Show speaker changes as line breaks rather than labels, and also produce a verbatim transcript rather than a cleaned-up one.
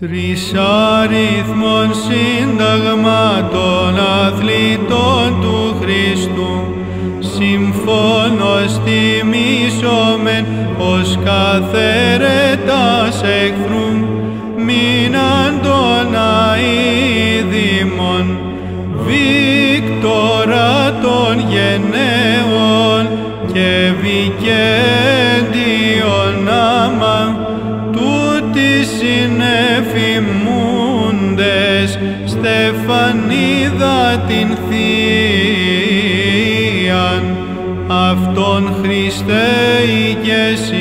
Τρισάριθμον σύνταγμα των αθλητών του Χριστού, συμφώνως τιμήσομεν ως καθαίρετας εχθρούν, μείναν των αηδήμων, Βίκτορα των γενναίων και Βικέντιον άμα, τούτοι συνεφημούντες Στεφανίδα την Θείαν, αυτόν Χριστέ ηγέσι